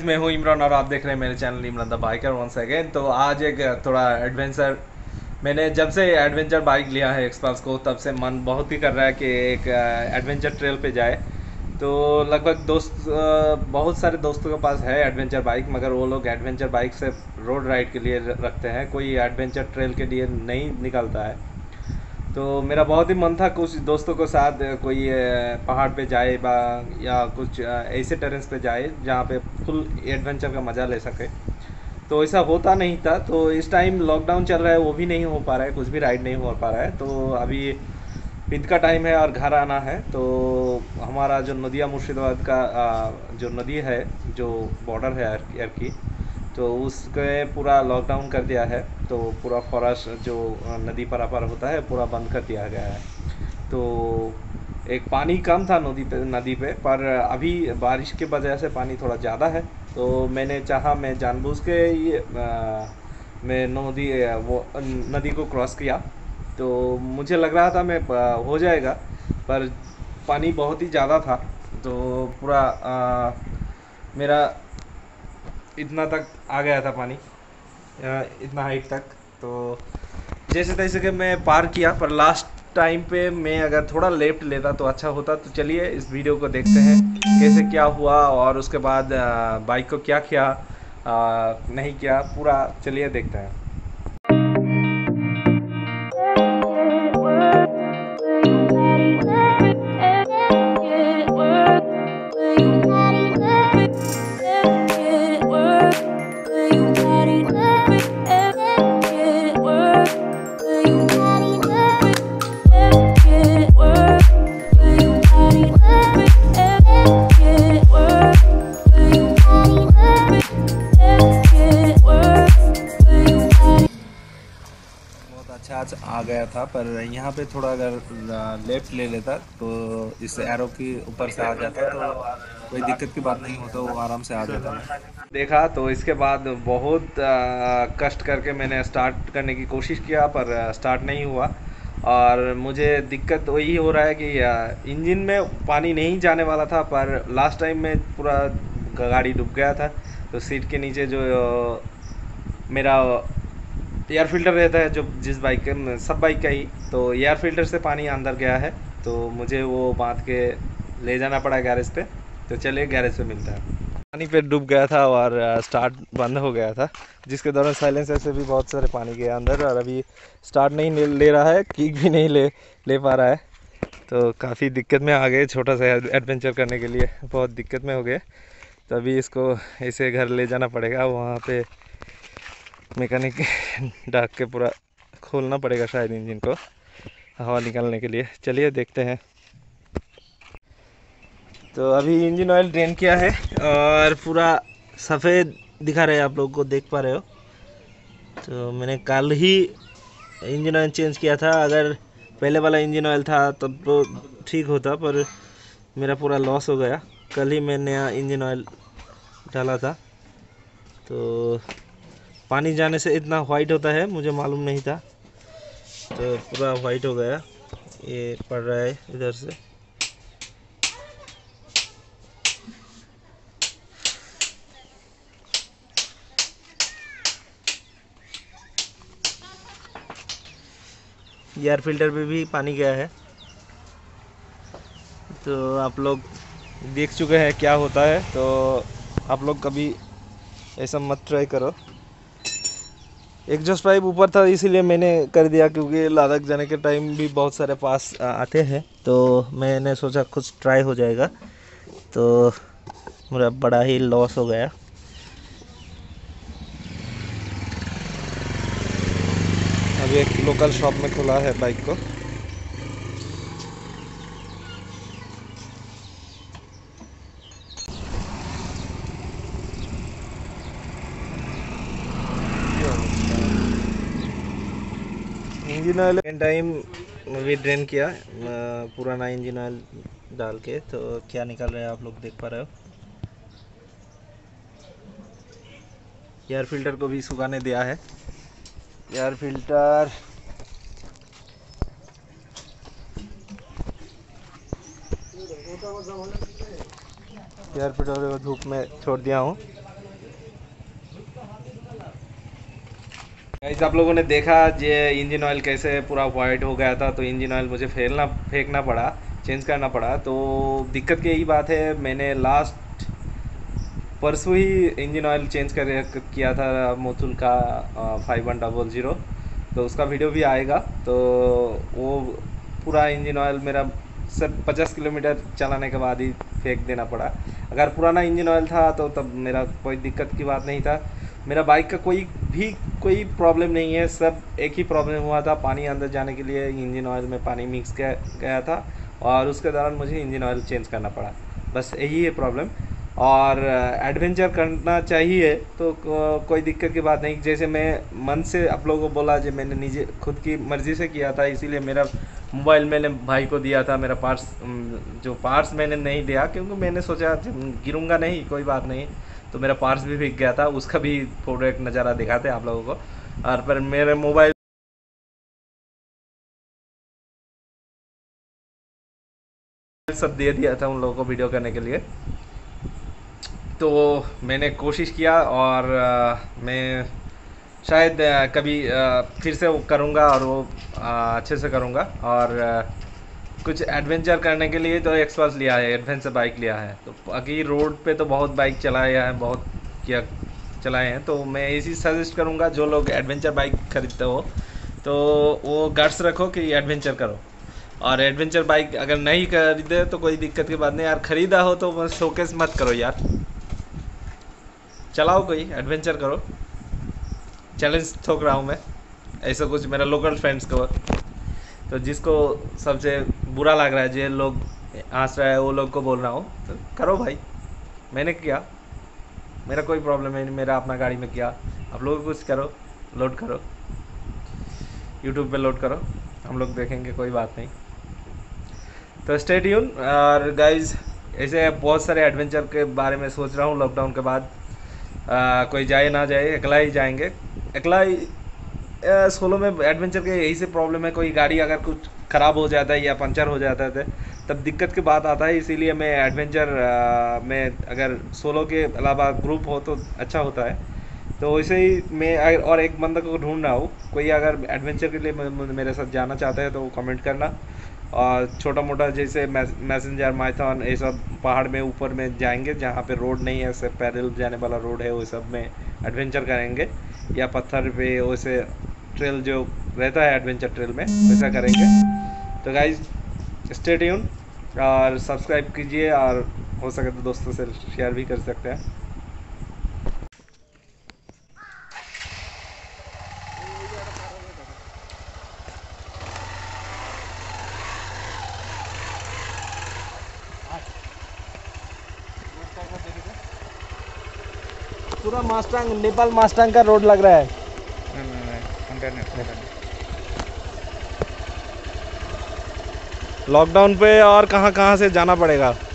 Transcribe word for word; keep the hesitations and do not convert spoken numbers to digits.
Guys, मैं हूँ इमरान और आप देख रहे हैं मेरे channel Imran the biker once again. तो आज एक थोड़ा एडवेंचर, मैंने जब से एडवेंचर बाइक लिया है एक्सपल्स को तब से मन बहुत ही कर रहा है कि एक एडवेंचर ट्रेल पे जाए। तो लगभग दोस्त बहुत सारे दोस्तों के पास है एडवेंचर बाइक, मगर वो लोग एडवेंचर बाइक से रोड राइड के लिए रखते हैं, कोई एडवेंचर ट्रेल के लिए नहीं निकलता है। तो मेरा बहुत ही मन था कुछ दोस्तों के साथ कोई पहाड़ पे जाए बा या कुछ ऐसे टेरेस पे जाए जहाँ पे फुल एडवेंचर का मज़ा ले सके। तो ऐसा होता नहीं था, तो इस टाइम लॉकडाउन चल रहा है, वो भी नहीं हो पा रहा है, कुछ भी राइड नहीं हो पा रहा है। तो अभी ईद का टाइम है और घर आना है। तो हमारा जो नदिया मुर्शिदाबाद का जो नदी है, जो बॉर्डर है एयर की, तो उसके पूरा लॉकडाउन कर दिया है। तो पूरा फॉरेस्ट जो नदी पारापार होता है पूरा बंद कर दिया गया है। तो एक पानी कम था नदी पे नदी पे पर अभी बारिश की वजह से पानी थोड़ा ज़्यादा है। तो मैंने चाहा मैं जानबूझ के ये आ, मैं नदी वो नदी को क्रॉस किया। तो मुझे लग रहा था मैं हो जाएगा, पर पानी बहुत ही ज़्यादा था। तो पूरा आ, मेरा इतना तक आ गया था पानी, इतना हाइट तक। तो जैसे तैसे कि मैं पार किया, पर लास्ट टाइम पे मैं अगर थोड़ा लेफ्ट लेता तो अच्छा होता। तो चलिए इस वीडियो को देखते हैं कैसे क्या हुआ और उसके बाद बाइक को क्या किया नहीं किया, पूरा चलिए देखते हैं। अच्छा आज आ गया था, पर यहाँ पे थोड़ा अगर लेफ्ट ले लेता तो इस एरो के ऊपर से आ जाता तो कोई दिक्कत की बात नहीं होता, वो आराम से आ जाता। देखा तो इसके बाद बहुत आ, कष्ट करके मैंने स्टार्ट करने की कोशिश किया, पर स्टार्ट नहीं हुआ। और मुझे दिक्कत वही हो रहा है कि इंजन में पानी नहीं जाने वाला था, पर लास्ट टाइम में पूरा गाड़ी डूब गया था। तो सीट के नीचे जो मेरा एयर फिल्टर रहता है, जो जिस बाइक के सब बाइक का ही, तो एयर फिल्टर से पानी अंदर गया है। तो मुझे वो बांध के ले जाना पड़ा गैरेज पे। तो चलिए गैरेज पे मिलता है। पानी पे डूब गया था और स्टार्ट बंद हो गया था, जिसके दौरान साइलेंसर से भी बहुत सारे पानी गया अंदर और अभी स्टार्ट नहीं ले, ले रहा है, किक भी नहीं ले ले पा रहा है। तो काफ़ी दिक्कत में आ गए, छोटा सा एडवेंचर करने के लिए बहुत दिक्कत में हो गए। तो अभी इसको ऐसे घर ले जाना पड़ेगा, वहाँ पे मैकेनिक डाक के पूरा खोलना पड़ेगा शायद इंजन को हवा निकालने के लिए। चलिए देखते हैं। तो अभी इंजन ऑयल ड्रेन किया है और पूरा सफ़ेद दिखा रहे हैं, आप लोगों को देख पा रहे हो। तो मैंने कल ही इंजन ऑयल चेंज किया था, अगर पहले वाला इंजन ऑयल था तब तो ठीक होता, पर मेरा पूरा लॉस हो गया। कल ही मैं नया इंजन ऑयल डाला था। तो पानी जाने से इतना वाइट होता है मुझे मालूम नहीं था, तो पूरा वाइट हो गया। ये पड़ रहा है इधर से। एयर फिल्टर पे भी पानी गया है। तो आप लोग देख चुके हैं क्या होता है, तो आप लोग कभी ऐसा मत ट्राई करो। एग्जॉस्ट पाइप ऊपर था इसीलिए मैंने कर दिया, क्योंकि लद्दाख जाने के टाइम भी बहुत सारे पास आते हैं। तो मैंने सोचा कुछ ट्राई हो जाएगा, तो मेरा बड़ा ही लॉस हो गया। अभी एक लोकल शॉप में खुला है बाइक को। इंजन ऑयल टाइम भी ड्रेन किया, पुराना इंजन ऑयल डाल के। तो क्या निकल रहा है आप लोग देख पा रहे हो। एयर फिल्टर को भी सुखाने दिया है। एयर फिल्टर एयर फिल्टर को धूप में छोड़ दिया हूँ। गाइस आप लोगों ने देखा ये इंजन ऑयल कैसे पूरा वाइट हो गया था, तो इंजन ऑयल मुझे फेलना फेंकना पड़ा, चेंज करना पड़ा। तो दिक्कत की यही बात है, मैंने लास्ट परसों ही इंजन ऑयल चेंज कर किया था मोतुल का फाइव वन डबल ज़ीरो, तो उसका वीडियो भी आएगा। तो वो पूरा इंजन ऑयल मेरा सब पचास किलोमीटर चलाने के बाद ही फेंक देना पड़ा। अगर पुराना इंजन ऑयल था तो तब मेरा कोई दिक्कत की बात नहीं था। मेरा बाइक का कोई भी कोई प्रॉब्लम नहीं है, सब एक ही प्रॉब्लम हुआ था, पानी अंदर जाने के लिए इंजन ऑयल में पानी मिक्स गया था और उसके दौरान मुझे इंजन ऑयल चेंज करना पड़ा, बस यही है प्रॉब्लम। और एडवेंचर करना चाहिए तो को, कोई दिक्कत की बात नहीं। जैसे मैं मन से आप लोगों को बोला, जो मैंने निजे खुद की मर्ज़ी से किया था, इसीलिए मेरा मोबाइल मैंने भाई को दिया था। मेरा पार्ट्स जो पार्ट्स मैंने नहीं दिया क्योंकि मैंने सोचा गिरूंगा नहीं, कोई बात नहीं। तो मेरा पार्ट्स भी बिक गया था, उसका भी फोटो एक नज़ारा दिखाते हैं आप लोगों को। और पर मेरे मोबाइल सब दे दिया था उन लोगों को वीडियो करने के लिए। तो मैंने कोशिश किया और आ, मैं शायद आ, कभी आ, फिर से वो करूँगा और वो आ, अच्छे से करूँगा। और आ, कुछ एडवेंचर करने के लिए तो एक्सपाल्स लिया है, एडवेंचर बाइक लिया है। तो बाकी रोड पे तो बहुत बाइक चलाया है, बहुत किया चलाए हैं। तो मैं इसी सजेस्ट करूँगा, जो लोग एडवेंचर बाइक खरीदते हो तो वो गट्स रखो कि एडवेंचर करो। और एडवेंचर बाइक अगर नहीं खरीदे तो कोई दिक्कत की बात नहीं यार, ख़रीदा हो तो बस शोकेस मत करो यार, चलाओ, कोई एडवेंचर करो। चैलेंज ठोक रहा हूँ मैं, ऐसा कुछ मेरा लोकल फ्रेंड्स को। तो जिसको सबसे बुरा लग रहा है, जो लोग हंस रहा है, वो लोग को बोल रहा हूँ तो करो भाई। मैंने किया, मेरा कोई प्रॉब्लम है नहीं, मेरा अपना गाड़ी में किया। आप लोग कुछ करो, लोड करो, यूट्यूब पे लोड करो, हम लोग देखेंगे, कोई बात नहीं। तो स्टे ट्यून। और गाइज ऐसे बहुत सारे एडवेंचर के बारे में सोच रहा हूँ लॉकडाउन के बाद। आ, कोई जाए ना जाए, अकेला ही जाएंगे। अकेला ही सोलो में एडवेंचर के यही से प्रॉब्लम है, कोई गाड़ी अगर कुछ ख़राब हो जाता है या पंचर हो जाता है तब दिक्कत की बात आता है। इसीलिए मैं एडवेंचर में अगर सोलो के अलावा ग्रुप हो तो अच्छा होता है। तो वैसे ही मैं और एक बंदा को ढूंढ रहा हूँ, कोई अगर एडवेंचर के लिए मेरे साथ जाना चाहता है तो कमेंट करना। और छोटा मोटा जैसे मैसेंजर, माइथन, ये सब पहाड़ में ऊपर में जाएंगे जहाँ पे रोड नहीं है, सिर्फ पैदल जाने वाला रोड है, वो सब में एडवेंचर करेंगे। या पत्थर पे वैसे ट्रेल जो रहता है एडवेंचर ट्रेल में, वैसा करेंगे। तो गाइज स्टे ट्यून और सब्सक्राइब कीजिए, और हो सके तो दोस्तों से शेयर भी कर सकते हैं। पूरा मास्टांग, नेपाल मास्टांग का रोड लग रहा है। लॉकडाउन पे और कहाँ कहाँ से जाना पड़ेगा।